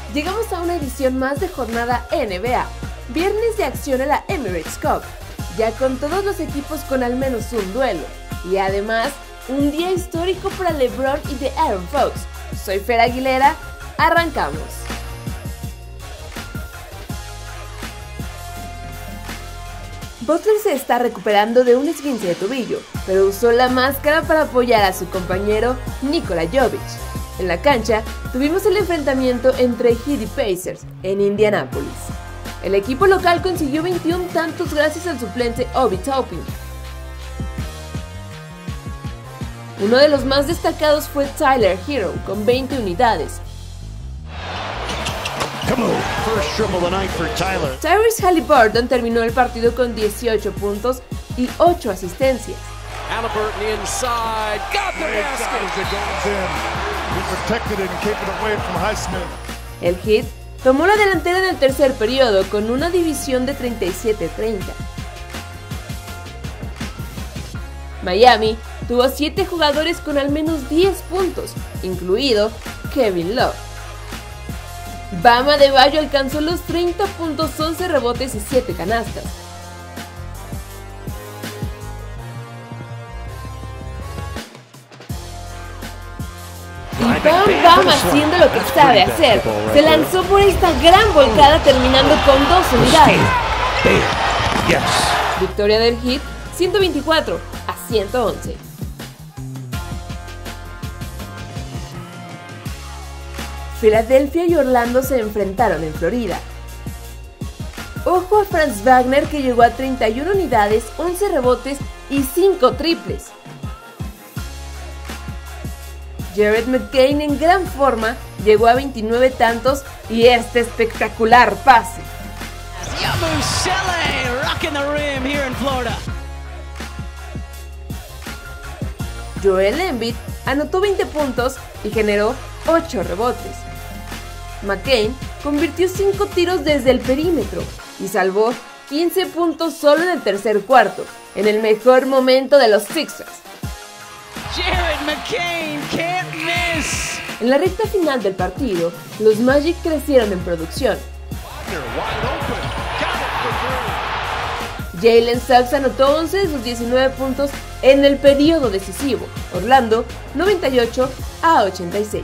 Llegamos a una edición más de jornada NBA, viernes de acción en la Emirates Cup, ya con todos los equipos con al menos un duelo, y además un día histórico para LeBron y de Aaron Fox. Soy Fer Aguilera, arrancamos. Butler se está recuperando de un esguince de tobillo, pero usó la máscara para apoyar a su compañero Nikola Jovic. En la cancha, tuvimos el enfrentamiento entre Heat y Pacers en Indianápolis. El equipo local consiguió 21 tantos gracias al suplente Obi Toppin. Uno de los más destacados fue Tyler Herro, con 20 unidades. Tyrese Haliburton terminó el partido con 18 puntos y 8 asistencias. El Heat tomó la delantera en el tercer periodo con una división de 37-30. Miami tuvo 7 jugadores con al menos 10 puntos, incluido Kevin Love. Bam Adebayo alcanzó los 30 puntos, 11 rebotes y 7 canastas. Y Bam haciendo lo que sabe hacer. Se lanzó por esta gran volcada terminando con 2 unidades. Victoria del Heat 124-111. Filadelfia y Orlando se enfrentaron en Florida. Ojo a Franz Wagner, que llegó a 31 unidades, 11 rebotes y 5 triples. Jared McCain, en gran forma, llegó a 29 tantos y este espectacular pase. Joel Embiid anotó 20 puntos y generó 8 rebotes. McCain convirtió 5 tiros desde el perímetro y salvó 15 puntos solo en el tercer cuarto, en el mejor momento de los Sixers. Jared McCain can't miss. En la recta final del partido, los Magic crecieron en producción. Jalen Suggs anotó 11 de sus 19 puntos en el periodo decisivo. Orlando 98-86.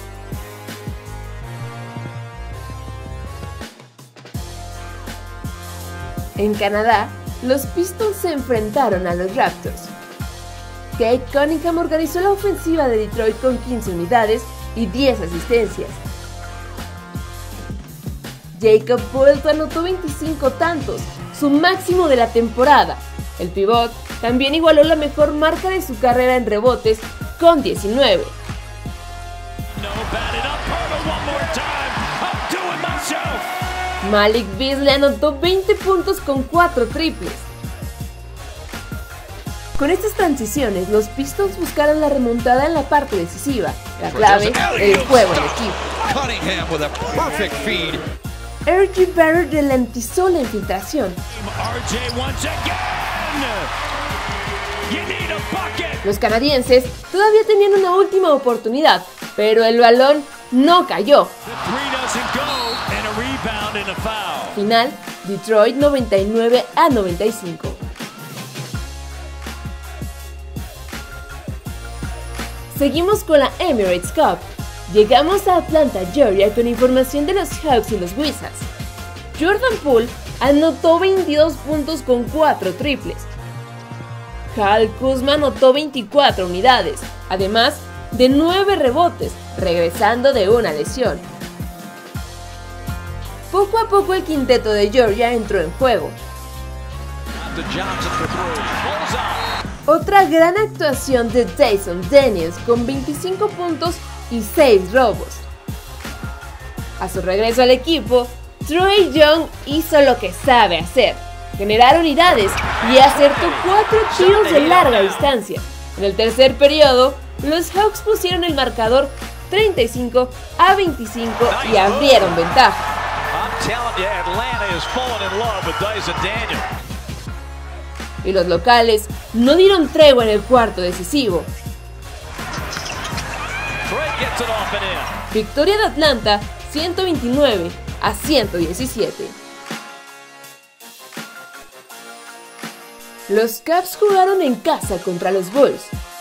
En Canadá, los Pistons se enfrentaron a los Raptors. Cade Cunningham organizó la ofensiva de Detroit con 15 unidades y 10 asistencias. Jacob Poeltl anotó 25 tantos, su máximo de la temporada. El pivot también igualó la mejor marca de su carrera en rebotes con 19. Malik Beasley anotó 20 puntos con 4 triples. Con estas transiciones, los Pistons buscaron la remontada en la parte decisiva. La clave, el juego en equipo. R.J. Barrett ralentizó la infiltración. Los canadienses todavía tenían una última oportunidad, pero el balón no cayó. Final, Detroit 99-95. Seguimos con la Emirates Cup. Llegamos a Atlanta, Georgia, con información de los Hawks y los Wizards. Jordan Poole anotó 22 puntos con 4 triples. Kyle Kuzma anotó 24 unidades, además de 9 rebotes, regresando de una lesión. Poco a poco el quinteto de Georgia entró en juego. Otra gran actuación de Dyson Daniels con 25 puntos y 6 robos. A su regreso al equipo, Trae Young hizo lo que sabe hacer, generar unidades y acertó 4 tiros de larga distancia. En el tercer periodo, los Hawks pusieron el marcador 35-25 y abrieron ventaja. Y los locales no dieron tregua en el cuarto decisivo. Victoria de Atlanta 129-117. Los Cavs jugaron en casa contra los Bulls.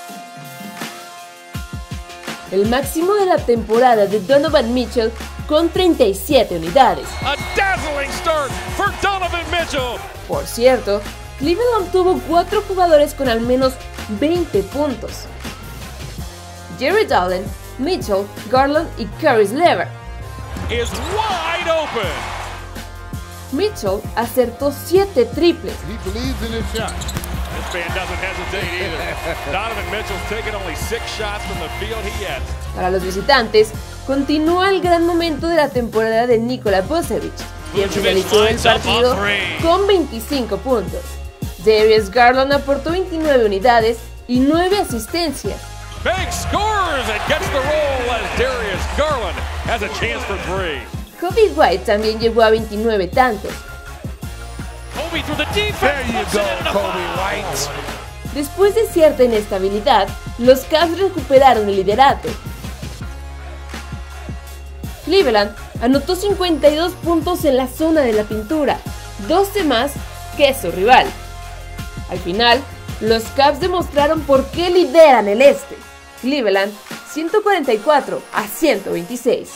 El máximo de la temporada de Donovan Mitchell con 37 unidades. A dazzling start for Donovan Mitchell. Por cierto, Cleveland tuvo 4 jugadores con al menos 20 puntos. Jared Allen, Mitchell, Garland y Caris LeVert. Is wide open. Mitchell acertó 7 triples. He believes in his shot. This man doesn't hesitate either. Donovan Mitchell's taken only 6 shots from the field yet. Para los visitantes, continúa el gran momento de la temporada de Nikola Vucevic, quien finalizó el partido con 25 puntos. Darius Garland aportó 29 unidades y 9 asistencias. Banks scores and gets the roll as Darius Garland has a chance for 3. Kobe White también llegó a 29 tantos. Kobe through the defense. There you puts go, it in the Kobe foul. White. Después de cierta inestabilidad, los Cavs recuperaron el liderato. Cleveland anotó 52 puntos en la zona de la pintura, 12 más que su rival. Al final, los Cavs demostraron por qué lideran el este. Cleveland 144-126.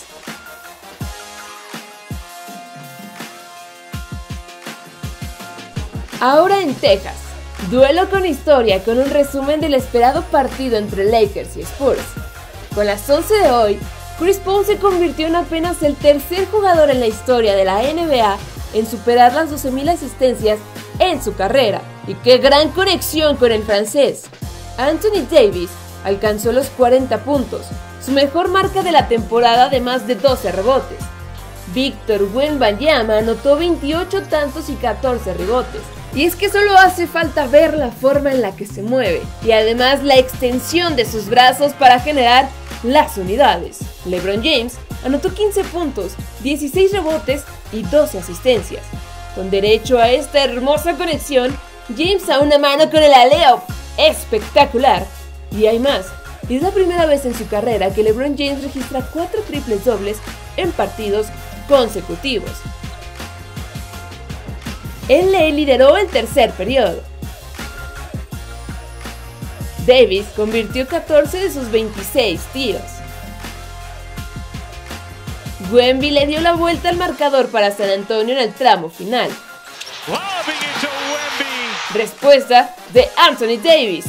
Ahora en Texas, duelo con historia con un resumen del esperado partido entre Lakers y Spurs. Con las 11 de hoy, Chris Paul se convirtió en apenas el tercer jugador en la historia de la NBA en superar las 12,000 asistencias en su carrera. Y qué gran conexión con el francés. Anthony Davis alcanzó los 40 puntos, su mejor marca de la temporada de más de 12 rebotes. Victor Wembanyama anotó 28 tantos y 14 rebotes. Y es que solo hace falta ver la forma en la que se mueve y además la extensión de sus brazos para generar las unidades. LeBron James anotó 15 puntos, 16 rebotes y 12 asistencias. Con derecho a esta hermosa conexión, James a una mano con el alley-oop espectacular. Y hay más, es la primera vez en su carrera que LeBron James registra 4 triples dobles en partidos consecutivos. LA lideró el tercer periodo. Davis convirtió 14 de sus 26 tiros. Wemby le dio la vuelta al marcador para San Antonio en el tramo final. Respuesta de Anthony Davis.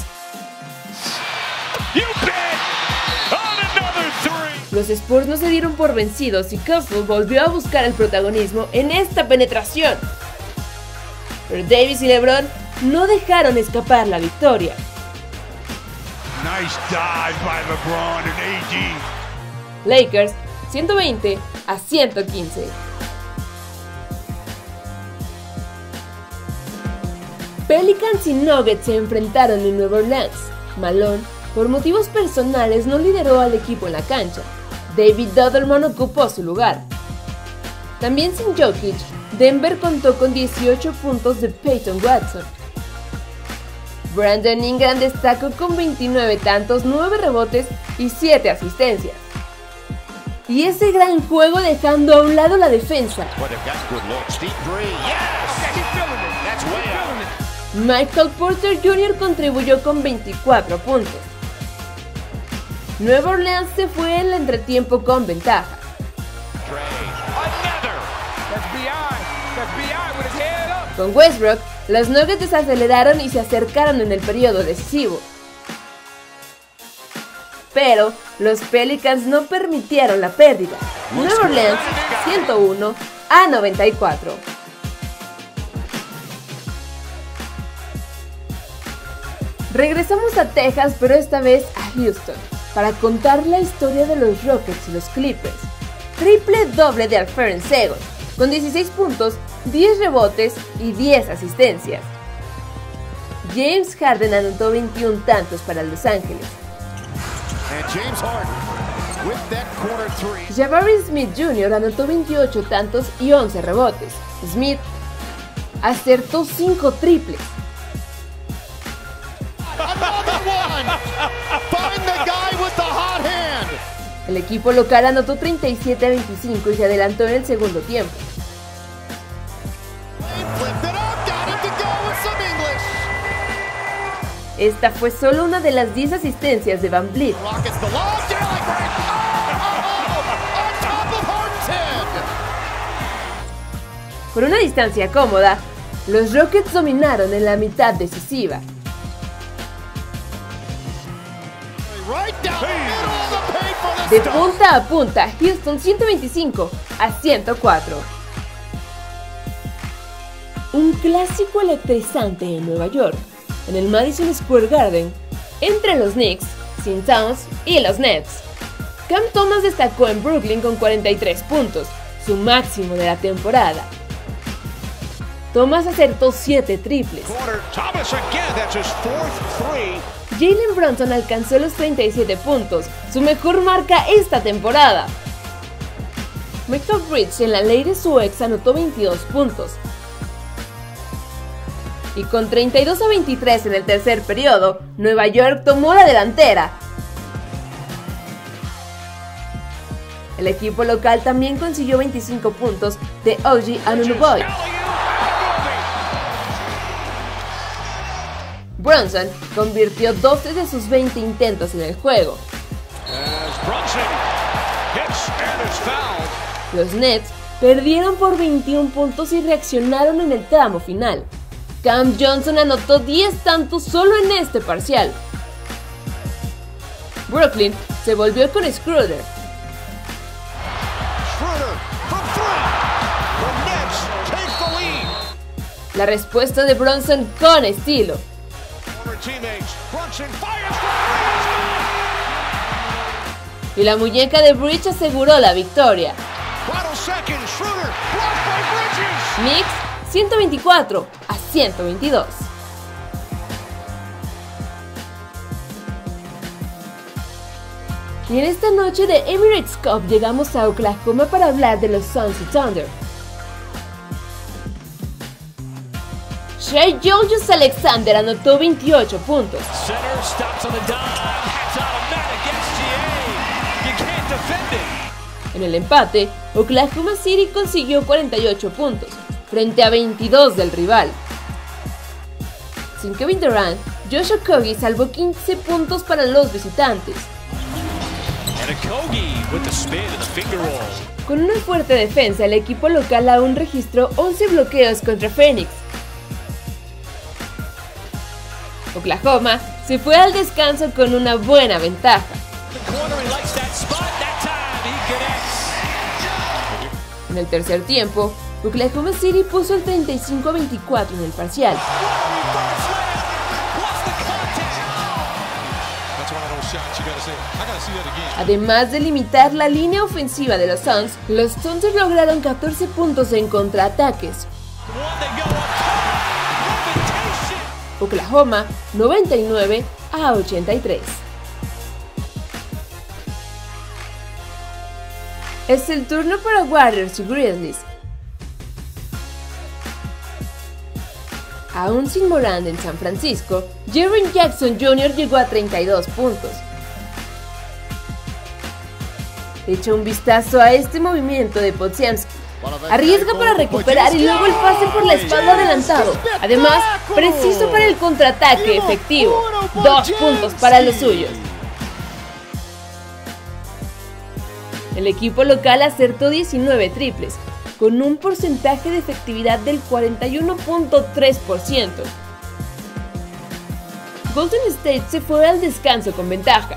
Los Spurs no se dieron por vencidos y Castle volvió a buscar el protagonismo en esta penetración. Pero Davis y LeBron no dejaron escapar la victoria. Nice dive by LeBron and AD. Lakers 120-115. Pelicans y Nuggets se enfrentaron en Nueva Orleans. Malone, por motivos personales, no lideró al equipo en la cancha. David Duderman ocupó su lugar. También sin Jokic, Denver contó con 18 puntos de Peyton Watson. Brandon Ingram destacó con 29 tantos, 9 rebotes y 7 asistencias. Y ese gran juego dejando a un lado la defensa. Michael Porter Jr. contribuyó con 24 puntos. Nueva Orleans se fue en el entretiempo con ventaja. Con Westbrook, los Nuggets desaceleraron y se acercaron en el periodo decisivo. Pero los Pelicans no permitieron la pérdida. Nueva Orleans 101-94. Regresamos a Texas, pero esta vez a Houston, para contar la historia de los Rockets y los Clippers. Triple doble de Alperen Sengun, con 16 puntos, 10 rebotes y 10 asistencias. James Harden anotó 21 tantos para Los Ángeles. Jabari Smith Jr. anotó 28 tantos y 11 rebotes. Smith acertó 5 triples. El equipo local anotó 37-25 y se adelantó en el segundo tiempo. Esta fue solo una de las 10 asistencias de VanVleet. Con una distancia cómoda, los Rockets dominaron en la mitad decisiva. De punta a punta, Houston 125-104. Un clásico electrizante en Nueva York, en el Madison Square Garden, entre los Knicks, Sin Towns y los Nets. Cam Thomas destacó en Brooklyn con 43 puntos, su máximo de la temporada. Thomas acertó 7 triples. Jalen Brunson alcanzó los 37 puntos, su mejor marca esta temporada. Michael Bridges en la ley de su ex anotó 22 puntos. Y con 32-23 en el tercer periodo, Nueva York tomó la delantera. El equipo local también consiguió 25 puntos de OG Anunoby. Brunson convirtió 12 de sus 20 intentos en el juego. Los Nets perdieron por 21 puntos y reaccionaron en el tramo final. Cam Johnson anotó 10 tantos solo en este parcial. Brooklyn se volvió con Schroeder. La respuesta de Brunson con estilo. Y la muñeca de Bridge aseguró la victoria. Knicks 124-122. Y en esta noche de Emirates Cup llegamos a Oklahoma para hablar de los Suns y Thunder. Shai Gilgeous-Alexander anotó 28 puntos. En el empate, Oklahoma City consiguió 48 puntos, frente a 22 del rival. Sin Kevin Durant, Josh Okogie salvó 15 puntos para los visitantes. Con una fuerte defensa, el equipo local aún registró 11 bloqueos contra Phoenix. Oklahoma se fue al descanso con una buena ventaja. En el tercer tiempo, Oklahoma City puso el 35-24 en el parcial. Además de limitar la línea ofensiva de los Suns, los Thunder lograron 14 puntos en contraataques. Oklahoma 99-83. Es el turno para Warriors y Grizzlies. Aún sin Morant en San Francisco, Jaren Jackson Jr. llegó a 32 puntos. Echa un vistazo a este movimiento de Podziemski. Arriesga para recuperar y luego el pase por la espalda adelantado. Además, preciso para el contraataque efectivo. 2 puntos para los suyos. El equipo local acertó 19 triples, con un porcentaje de efectividad del 41.3%. Golden State se fue al descanso con ventaja.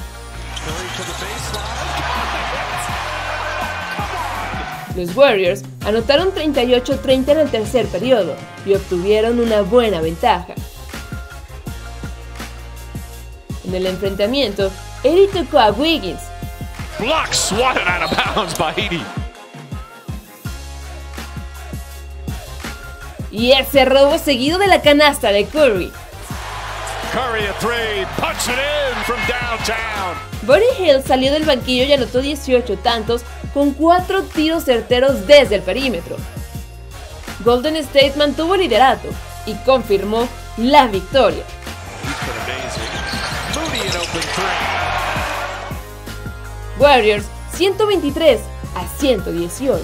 Los Warriors anotaron 38-30 en el tercer periodo y obtuvieron una buena ventaja. En el enfrentamiento, Edey tocó a Wiggins. Block swatted out of bounds by Edey. Y ese robo seguido de la canasta de Curry. Curry a three, punch it in from downtown. Buddy Hield salió del banquillo y anotó 18 tantos con 4 tiros certeros desde el perímetro. Golden State mantuvo el liderato y confirmó la victoria. Warriors 123-118.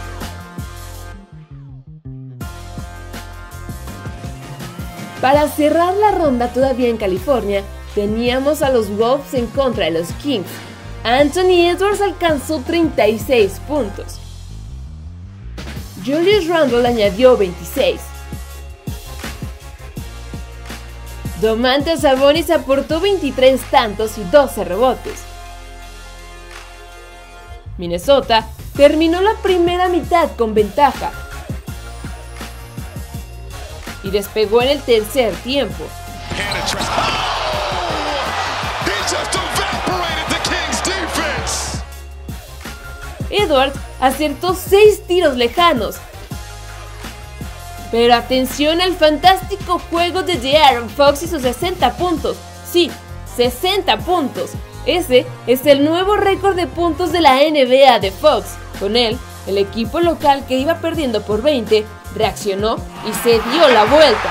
Para cerrar la ronda todavía en California, teníamos a los Wolves en contra de los Kings. Anthony Edwards alcanzó 36 puntos. Julius Randle añadió 26. Domantas Sabonis aportó 23 tantos y 12 rebotes. Minnesota terminó la primera mitad con ventaja y despegó en el tercer tiempo. Edwards acertó 6 tiros lejanos. Pero atención al fantástico juego de De'Aaron Fox y sus 60 puntos. Sí, 60 puntos. Ese es el nuevo récord de puntos de la NBA de Fox. Con él, el equipo local que iba perdiendo por 20 reaccionó y se dio la vuelta.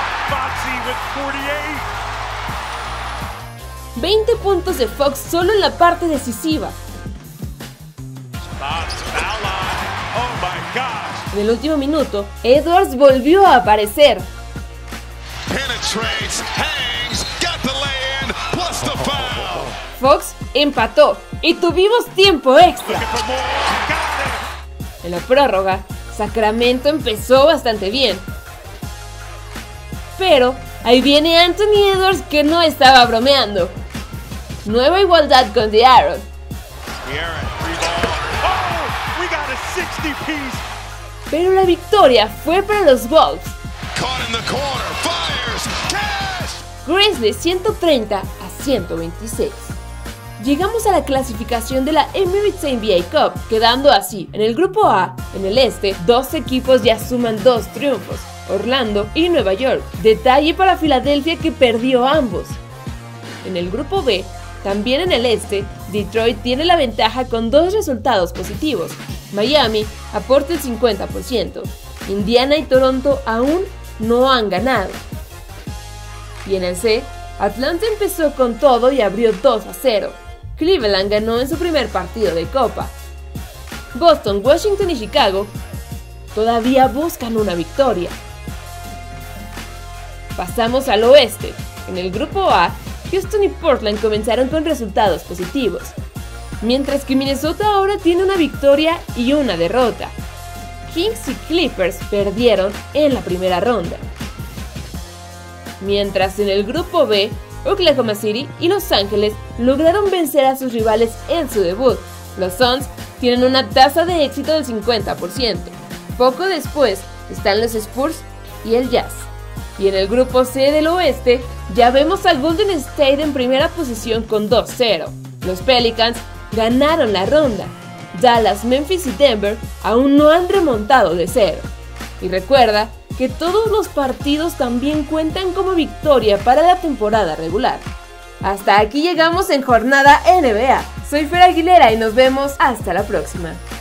20 puntos de Fox solo en la parte decisiva. En el último minuto, Edwards volvió a aparecer. Fox empató y tuvimos tiempo extra. En la prórroga, Sacramento empezó bastante bien. Pero ahí viene Anthony Edwards que no estaba bromeando. Nueva igualdad con De'Aaron. Pero la victoria fue para los Wolves. Grizzlies 130-126. Llegamos a la clasificación de la Emirates NBA Cup, quedando así. En el grupo A, en el este, 2 equipos ya suman 2 triunfos, Orlando y Nueva York. Detalle para Filadelfia que perdió ambos. En el grupo B, también en el este, Detroit tiene la ventaja con 2 resultados positivos. Miami aporta el 50%. Indiana y Toronto aún no han ganado. Y en el C, Atlanta empezó con todo y abrió 2-0. Cleveland ganó en su primer partido de Copa. Boston, Washington y Chicago todavía buscan una victoria. Pasamos al oeste. En el grupo A, Houston y Portland comenzaron con resultados positivos, mientras que Minnesota ahora tiene una victoria y una derrota. Kings y Clippers perdieron en la primera ronda. Mientras en el grupo B, Oklahoma City y Los Ángeles lograron vencer a sus rivales en su debut. Los Suns tienen una tasa de éxito del 50%. Poco después están los Spurs y el Jazz. Y en el grupo C del oeste ya vemos a Golden State en primera posición con 2-0. Los Pelicans ganaron la ronda. Dallas, Memphis y Denver aún no han remontado de 0. Y recuerda que todos los partidos también cuentan como victoria para la temporada regular. Hasta aquí llegamos en Jornada NBA. Soy Fer Aguilera y nos vemos hasta la próxima.